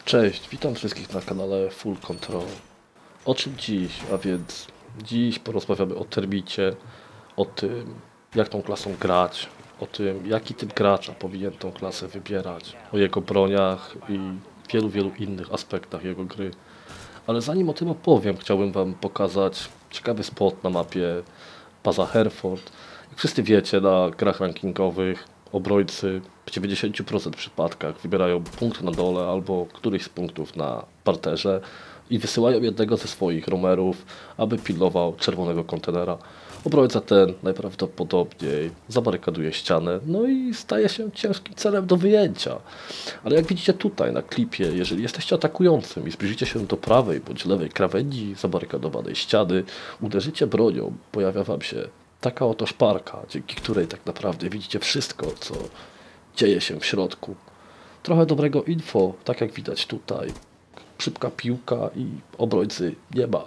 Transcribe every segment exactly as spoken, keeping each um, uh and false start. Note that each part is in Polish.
Cześć, witam wszystkich na kanale Full Control. O czym dziś? A więc dziś porozmawiamy o termicie, o tym jak tą klasą grać, o tym jaki typ gracza powinien tą klasę wybierać, o jego broniach i wielu, wielu innych aspektach jego gry. Ale zanim o tym opowiem, chciałbym wam pokazać ciekawy spot na mapie baza Hereford. Jak wszyscy wiecie, na grach rankingowych obrońcy w dziewięćdziesięciu procent przypadkach wybierają punkt na dole albo któryś z punktów na parterze i wysyłają jednego ze swoich roamerów, aby pilnował czerwonego kontenera. Obrońca ten najprawdopodobniej zabarykaduje ścianę, no i staje się ciężkim celem do wyjęcia. Ale jak widzicie tutaj na klipie, jeżeli jesteście atakującym i zbliżycie się do prawej bądź lewej krawędzi zabarykadowanej ściany, uderzycie bronią, pojawia wam się taka oto szparka, dzięki której tak naprawdę widzicie wszystko, co dzieje się w środku. Trochę dobrego info, tak jak widać tutaj. Szybka piłka i obrońcy nie ma.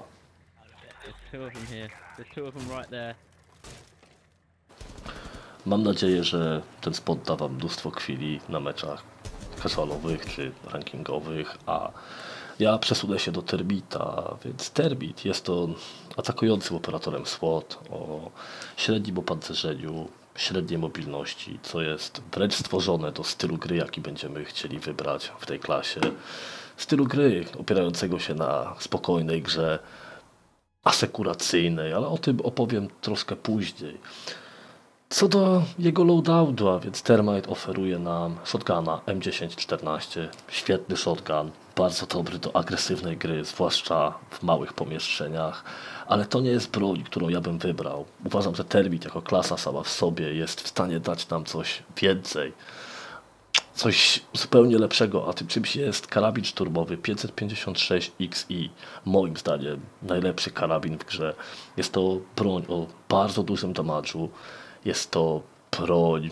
Mam nadzieję, że ten spot da wam mnóstwo chwili na meczach casualowych czy rankingowych, a ja przesunę się do Termita, więc Termit jest on atakującym operatorem SWAT o średnim opancerzeniu, średniej mobilności, co jest wręcz stworzone do stylu gry, jaki będziemy chcieli wybrać w tej klasie. Stylu gry opierającego się na spokojnej grze, asekuracyjnej, ale o tym opowiem troszkę później. Co do jego loadoutu, a więc Termite oferuje nam shotguna M dziesięć czternaście, świetny shotgun, bardzo dobry do agresywnej gry, zwłaszcza w małych pomieszczeniach, ale to nie jest broń, którą ja bym wybrał. Uważam, że Termite jako klasa sama w sobie jest w stanie dać nam coś więcej, coś zupełnie lepszego, a tym czymś jest karabin szturmowy pięćset pięćdziesiąt sześć X I. Moim zdaniem najlepszy karabin w grze. Jest to broń o bardzo dużym damage'u. Jest to broń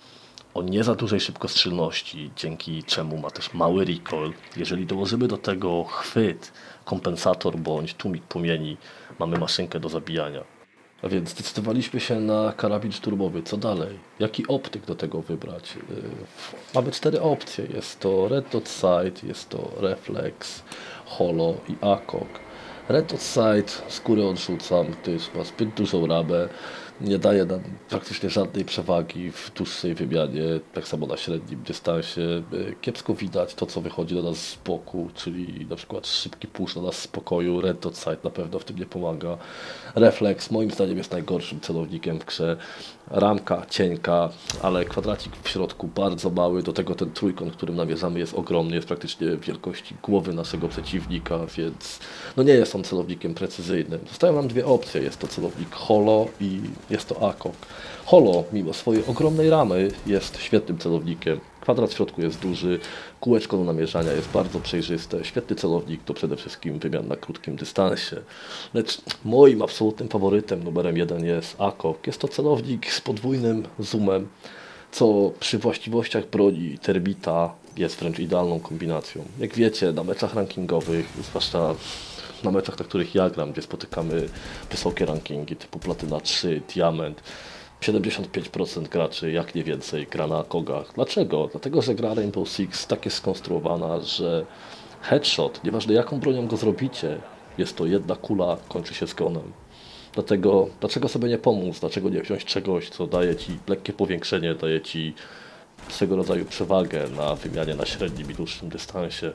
o nie za dużej szybkostrzelności, dzięki czemu ma też mały recoil. Jeżeli dołożymy do tego chwyt, kompensator bądź tłumik płomieni, mamy maszynkę do zabijania. A więc zdecydowaliśmy się na karabin szturmowy. Co dalej? Jaki optyk do tego wybrać? Yy, mamy cztery opcje. Jest to Red Dot Sight, jest to Reflex, Holo i A C O G. Red Dot Sight skórę odrzucam, gdyż ma zbyt dużą ramę. Nie daje nam praktycznie żadnej przewagi w dłuższej wymianie, tak samo na średnim dystansie. Kiepsko widać to, co wychodzi do nas z boku, czyli na przykład szybki push na nas z pokoju. Red Dot Sight na pewno w tym nie pomaga. Reflex moim zdaniem jest najgorszym celownikiem w grze. Ramka cienka, ale kwadracik w środku bardzo mały, do tego ten trójkąt, którym namierzamy, jest ogromny, jest praktycznie wielkości głowy naszego przeciwnika, więc no nie jest on celownikiem precyzyjnym. Zostają nam dwie opcje, jest to celownik Holo i jest to A C O G. Holo, mimo swojej ogromnej ramy, jest świetnym celownikiem. Kwadrat w środku jest duży, kółeczko do namierzania jest bardzo przejrzyste. Świetny celownik to przede wszystkim wymian na krótkim dystansie. Lecz moim absolutnym faworytem numerem jeden jest A C O G. Jest to celownik z podwójnym zoomem, co przy właściwościach broni Termita jest wręcz idealną kombinacją. Jak wiecie, na meczach rankingowych, zwłaszcza na meczach, na których ja gram, gdzie spotykamy wysokie rankingi typu Platyna trzy, Diament, siedemdziesiąt pięć procent graczy, jak nie więcej, gra na kogach. Dlaczego? Dlatego, że gra Rainbow Six tak jest skonstruowana, że headshot, nieważne jaką bronią go zrobicie, jest to jedna kula, kończy się zgonem. Dlatego, dlaczego sobie nie pomóc? Dlaczego nie wziąć czegoś, co daje ci lekkie powiększenie, daje ci swego rodzaju przewagę na wymianie na średnim i dłuższym dystansie?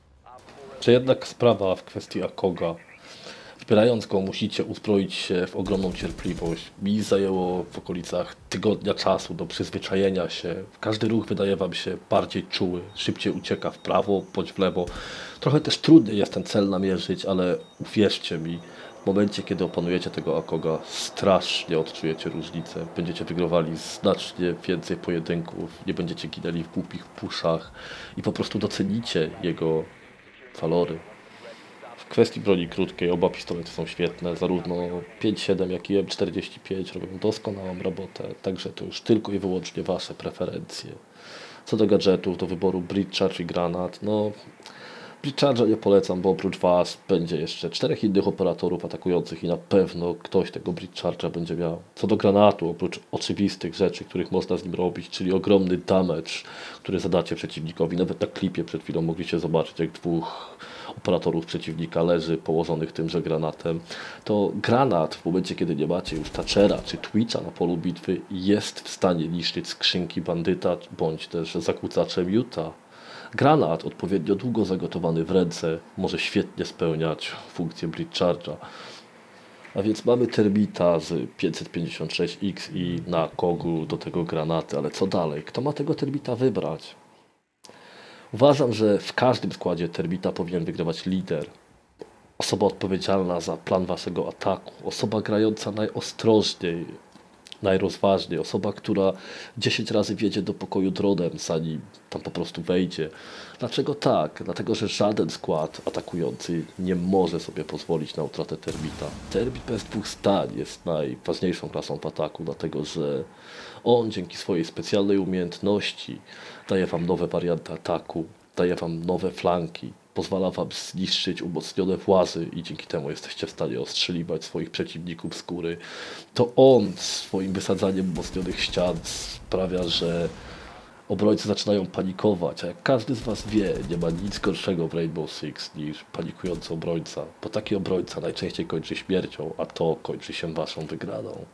Czy jednak sprawa w kwestii A C O G-a. Wybierając go musicie uzbroić się w ogromną cierpliwość. Mi zajęło w okolicach tygodnia czasu do przyzwyczajenia się. Każdy ruch wydaje wam się bardziej czuły, szybciej ucieka w prawo bądź w lewo. Trochę też trudniej jest ten cel namierzyć, ale uwierzcie mi, w momencie kiedy opanujecie tego A C O G-a, strasznie odczujecie różnicę. Będziecie wygrywali znacznie więcej pojedynków, nie będziecie ginęli w głupich puszach i po prostu docenicie jego walory. W kwestii broni krótkiej oba pistolety są świetne, zarówno pięć siedem jak i M czterdzieści pięć robią doskonałą robotę, także to już tylko i wyłącznie wasze preferencje. Co do gadżetów, do wyboru Breach Charge i granat, no Breach nie polecam, bo oprócz Was będzie jeszcze czterech innych operatorów atakujących i na pewno ktoś tego Breach będzie miał. Co do granatu, oprócz oczywistych rzeczy, których można z nim robić, czyli ogromny damage, który zadacie przeciwnikowi. Nawet na klipie przed chwilą mogliście zobaczyć, jak dwóch operatorów przeciwnika leży położonych tymże granatem. To granat w momencie, kiedy nie macie już Thatchera czy Twitcha na polu bitwy, jest w stanie niszczyć skrzynki bandyta, bądź też zakłócacze Muta. Granat, odpowiednio długo zagotowany w ręce, może świetnie spełniać funkcję Breach Charge'a. A więc mamy Termita z pięćset pięćdziesiąt sześć X i na kogu do tego granaty, ale co dalej? Kto ma tego Termita wybrać? Uważam, że w każdym składzie Termita powinien wygrywać lider. Osoba odpowiedzialna za plan waszego ataku, osoba grająca najostrożniej, najrozważniej, osoba, która dziesięć razy wjedzie do pokoju dronem, zanim tam po prostu wejdzie. Dlaczego tak? Dlatego, że żaden skład atakujący nie może sobie pozwolić na utratę Termita. Termit bez dwóch zdań jest najważniejszą klasą w ataku, dlatego że on dzięki swojej specjalnej umiejętności daje wam nowe warianty ataku, daje wam nowe flanki, pozwala wam zniszczyć umocnione włazy i dzięki temu jesteście w stanie ostrzeliwać swoich przeciwników z góry. To on swoim wysadzaniem umocnionych ścian sprawia, że obrońcy zaczynają panikować, a jak każdy z was wie, nie ma nic gorszego w Rainbow Six niż panikujący obrońca, bo taki obrońca najczęściej kończy śmiercią, a to kończy się waszą wygraną.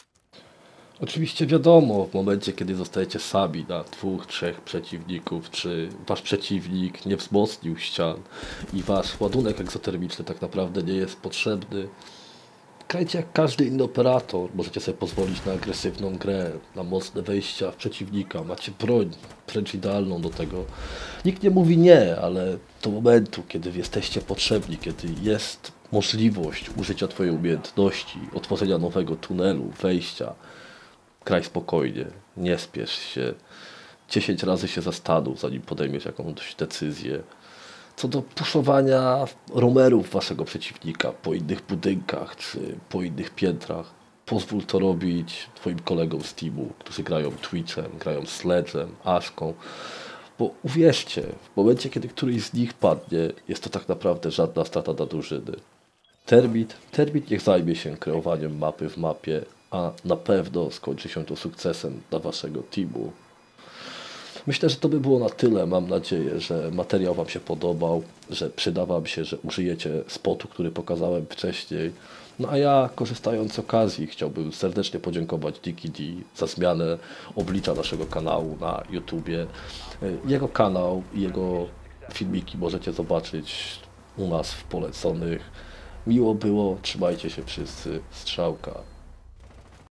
Oczywiście wiadomo, w momencie, kiedy zostajecie sami na dwóch, trzech przeciwników, czy wasz przeciwnik nie wzmocnił ścian i wasz ładunek egzotermiczny tak naprawdę nie jest potrzebny, grajcie jak każdy inny operator. Możecie sobie pozwolić na agresywną grę, na mocne wejścia w przeciwnika, macie broń wręcz idealną do tego. Nikt nie mówi nie, ale do momentu, kiedy jesteście potrzebni, kiedy jest możliwość użycia twojej umiejętności, otworzenia nowego tunelu, wejścia, graj spokojnie, nie spiesz się, dziesięć razy się zastanów, zanim podejmiesz jakąś decyzję. Co do puszowania romerów waszego przeciwnika po innych budynkach czy po innych piętrach, pozwól to robić twoim kolegom z teamu, którzy grają Twitchem, grają Sledge'em, Ashką, bo uwierzcie, w momencie, kiedy któryś z nich padnie, jest to tak naprawdę żadna strata dla drużyny. Termit, Termit niech zajmie się kreowaniem mapy w mapie, a na pewno skończy się to sukcesem dla waszego teamu. Myślę, że to by było na tyle. Mam nadzieję, że materiał wam się podobał, że przyda wam się, że użyjecie spotu, który pokazałem wcześniej. No a ja, korzystając z okazji, chciałbym serdecznie podziękować Diki D za zmianę oblicza naszego kanału na YouTubie. Jego kanał i jego filmiki możecie zobaczyć u nas w poleconych. Miło było, trzymajcie się wszyscy, strzałka.